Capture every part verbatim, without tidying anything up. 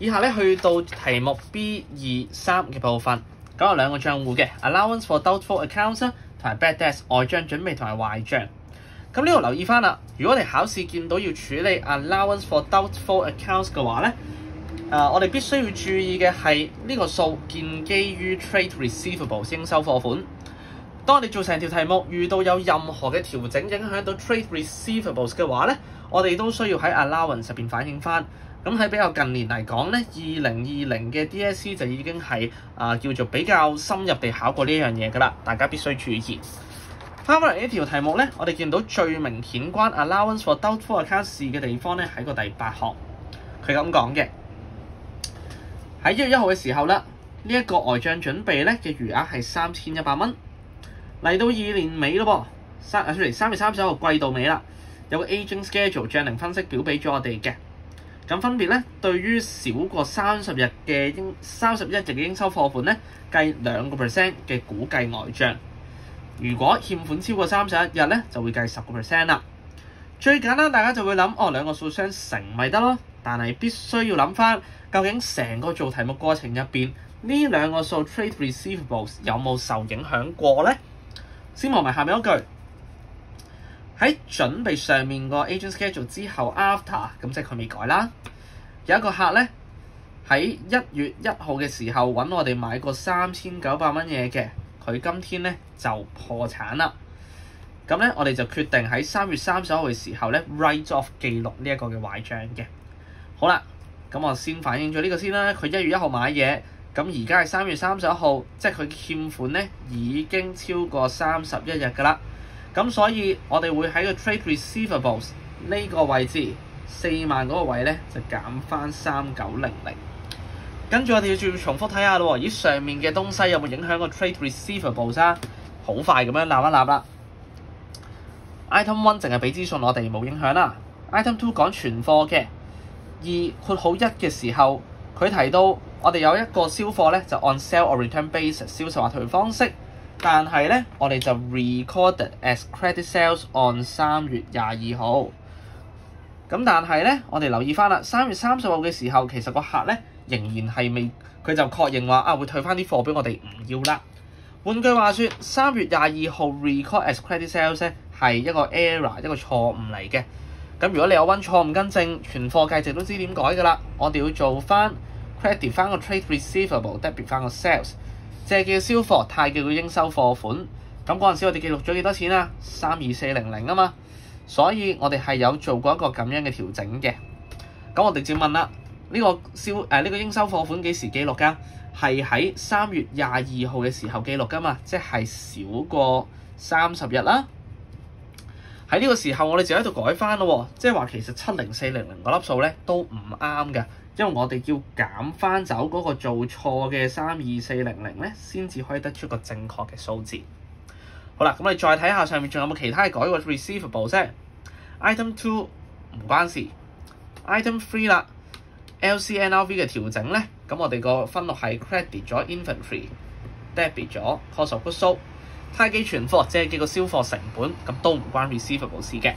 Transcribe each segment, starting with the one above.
以下咧去到題目 B 二三嘅部分，咁有兩個帳戶嘅 Allowance for doubtful accounts 同埋 bad debts 外帳準備同埋壞帳。咁呢度留意翻啦，如果我哋考試見到要處理 Allowance for doubtful accounts 嘅話咧，誒、呃、我哋必須要注意嘅係呢個數建基於 trade receivables 應收貨款。當我哋做成條題目遇到有任何嘅調整影響到 trade receivables 嘅話咧，我哋都需要喺 allowance 入邊反映翻。咁喺比較近年嚟講咧，二零二零嘅 D S C 就已經係啊、呃、叫做比較深入地考過呢一樣嘢㗎啦，大家必須注意。翻返嚟呢條題目咧，我哋見到最明顯關 allowance for doubtful accounts 嘅地方咧喺個第八項，佢咁講嘅。喺一月一號嘅時候啦，呢、這、一個呆帳準備咧嘅餘額係三千一百蚊。嚟到二年尾咯噃，三啊出嚟三月三十一號季度尾啦，有個 aging schedule 帳齡分析表俾咗我哋嘅。咁分別咧，對於少過三十日嘅應三十一日嘅應收貨款咧，計兩個 percent 嘅估計呆帳。如果欠款超過三十一日咧，就會計十個 percent 啦。最簡單，大家就會諗哦，兩個數相乘咪得咯。但係必須要諗翻，究竟成個做題目過程入邊，呢兩個數 trade receivables 有冇受影響過咧？先望埋下面嗰句，喺準備上面個 agent schedule 之後 after， 咁即係佢未改啦。有一個客咧喺一月一號嘅時候揾我哋買過三千九百蚊嘢嘅，佢今天咧就破產啦。咁咧我哋就決定喺三月三十號嘅時候咧 write off 記錄呢一個嘅壞帳嘅。好啦，咁我先反映咗呢個先啦。佢一月一號買嘢。咁而家係三月三十一號，即係佢欠款咧已經超過三十一日㗎啦。咁所以我哋會喺個 trade receivables 呢個位置四萬嗰個位咧就減翻三九零零。跟住我哋要要重複睇下咯喎，咦上面嘅東西有冇影響個 trade receivables 啊？好快咁樣立一立啦。Item one 淨係俾資訊我哋冇影響啦。Item two 講存貨嘅，二括號一嘅時候佢提到。我哋有一個銷貨咧，就按 sell or return basis 銷售或退方式，但係咧，我哋就 recorded as credit sales on 三月廿二號。咁但係咧，我哋留意翻啦，三月三十號嘅時候，其實個客咧仍然係未，佢就確認話啊會退翻啲貨俾我哋唔要啦。換句話說，三月廿二號 record as credit sales 咧係一個 error， 一個錯誤嚟嘅。咁如果你有溫錯誤更正，存貨計值都知點改㗎啦。我哋要做翻。credit 翻個 trade receivable，debit 翻個 sales， 借記銷貨，貸記嘅應收貨款。咁嗰陣時我哋記錄咗幾多錢啊？三二四零零啊嘛，所以我哋係有做過一個咁樣嘅調整嘅。咁我哋就問啦，呢、這個銷誒呢、呃這個應收貨款幾時記錄㗎？係喺三月廿二號嘅時候記錄㗎嘛，即係少過三十日啦。喺呢個時候我哋就喺度改翻咯，即係話其實七零四零零嗰粒數咧都唔啱嘅。因為我哋要減翻走嗰個做錯嘅三二四零零咧，先至可以得出個正確嘅數字。好啦，咁我哋再睇下上面仲有冇其他嘅改過 receivable 啫。Item two 唔關事。Item three 啦 ，L C N R V 嘅調整咧，咁我哋個分錄係 credit 咗 inventory，debit 咗 cost of goods sold，貸記存貨即係記個銷貨成本，咁都唔關 receivable 事嘅。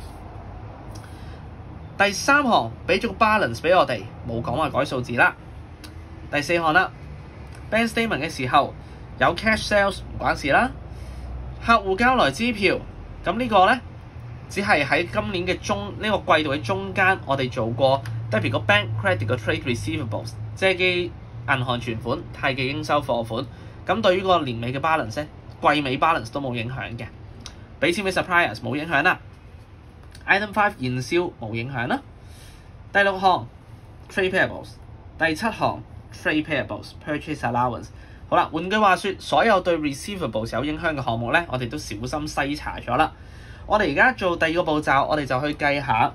第三項俾咗個 balance 俾我哋，冇講話改數字啦。第四項啦 ，bank statement 嘅時候有 cash sales 唔關事啦。客戶交來支票，咁呢個咧只係喺今年嘅中呢、這個季度嘅中間，我哋做過 debit 個 bank credit 個 trade receivables， 借記銀行存款，貸記應收貨款。咁對於個年尾嘅 balance 咧，季尾 balance 都冇影響嘅。俾錢俾 suppliers 冇影響啦。Item five 現銷冇影響啦。第六項 trade payables， 第七項 trade payables purchase allowance。好啦，換句話說，所有對 receivables 有影響嘅項目咧，我哋都小心篩查咗啦。我哋而家做第二個步驟，我哋就去計下，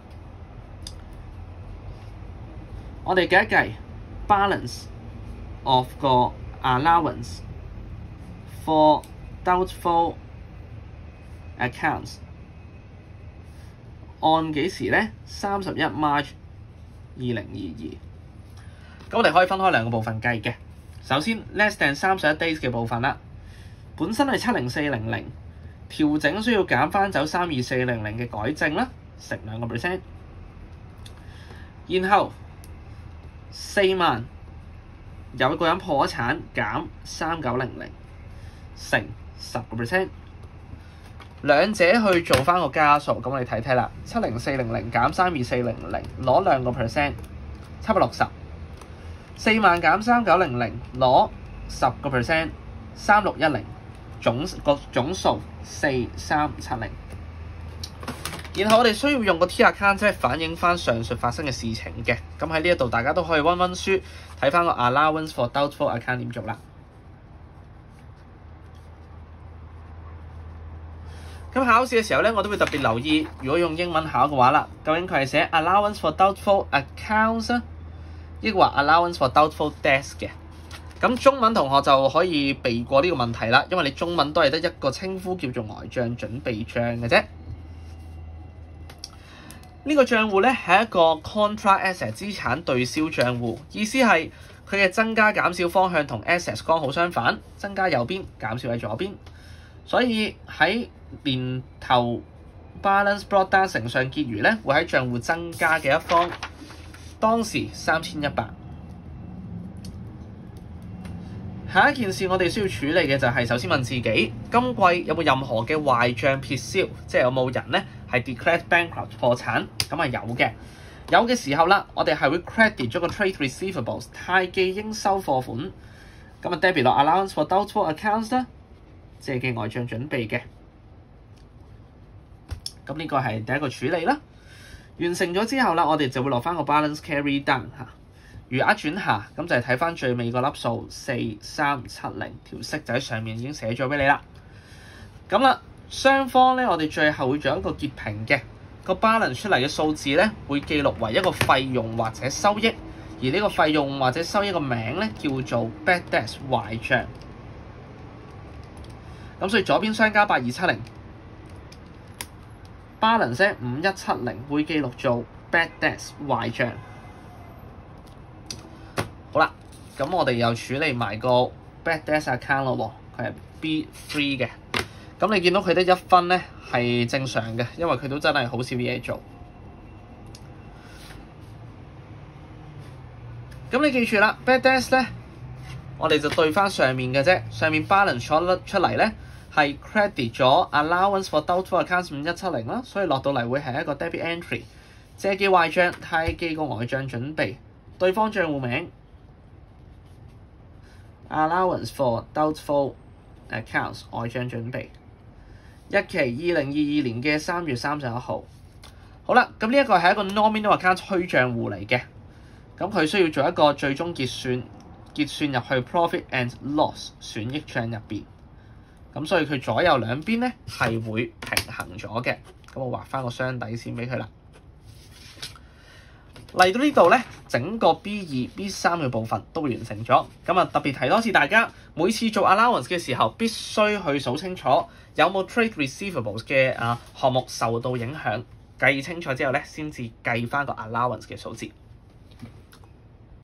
我哋計一計 balance of 個 allowance for doubtful accounts。按幾時咧？三十一 March 二零二二。咁我哋可以分開兩個部分計嘅。首先 less than 三十一 days 嘅部分啦，本身係七零四零零，調整需要減翻走三二四零零嘅改正啦，乘兩個 percent。然後四萬有個人破咗產減三九零零乘十個 percent， 兩者去做翻個加數，咁我哋睇睇啦，七零四零零減三二四零零攞兩個 percent， 七百六十，四萬減三九零零攞十個 percent， 三六一零總個總數四三七零。然後我哋需要用個 T account 即係反映翻上述發生嘅事情嘅，咁喺呢一度大家都可以温温書，睇翻個 allowance for doubtful account 點做啦。咁考試嘅時候咧，我都會特別留意，如果用英文考嘅話啦，究竟佢係寫 allowance for doubtful accounts 啊，抑或 allowance for doubtful debts 嘅。咁中文同學就可以避過呢個問題啦，因為你中文都係得一個稱呼叫做呆賬準備賬嘅啫。呢個賬戶咧係一個 contra asset 資產對銷賬戶，意思係佢嘅增加減少方向同 assets 剛好相反，增加右邊，減少喺左邊。所以喺年頭 balance brought down 乘上結餘咧，會喺賬戶增加嘅一方，當時三千一百。下一件事我哋需要處理嘅就係首先問自己，今季有冇任何嘅壞賬撇銷，即係有冇人咧係 declared bankrupt 破產？咁係有嘅，有嘅時候啦，我哋係會 credit 咗個 trade receivables 太記應收貨款，咁啊 debit 落 allowance for doubtful accounts 啦，借記呆賬準備嘅。咁呢個係第一個處理啦。完成咗之後啦，我哋就會落翻個 balance carry down 嚇。餘額轉下，咁就係睇翻最尾個粒數四三七零，條式就喺上面已經寫咗俾你啦。咁啦，雙方咧，我哋最後會做一個結平嘅個 balance 出嚟嘅數字咧，會記錄為一個費用或者收益，而呢個費用或者收益個名咧叫做 bad debts 壞賬。咁所以左邊相加八二七零 balance 五一七零會記錄做 bad debts 壞賬。好啦，咁我哋又處理埋個 bad debts account 咯喎，佢係 B 三 嘅。咁你見到佢得一分咧係正常嘅，因為佢都真係好少嘢做。咁你記住啦 ，bad debts 咧，我哋就對翻上面嘅啫，上面 balance 咗出嚟咧係 credit 咗 allowance for doubtful accounts 五一七零啦，所以落到嚟會係一個 debit entry， 借記壞賬，太記個呆賬準備，對方帳戶名。Allowance for doubtful accounts 呆賬準備，日期二零二二年嘅三月三十一號。好啦，咁呢一個係一個 nominal account 虛賬戶嚟嘅，咁佢需要做一個最終結算，結算入去 profit and loss 損益帳入邊。咁所以佢左右兩邊咧係會平衡咗嘅。咁我畫翻個雙底線俾佢啦。嚟到呢度咧，整個 B 二、B 三嘅部分都完成咗。咁啊，特別提多次大家，每次做 allowance 嘅時候，必須去數清楚有冇 trade receivables 嘅啊項目受到影響，計清楚之後咧，先至計翻個 allowance 嘅數字。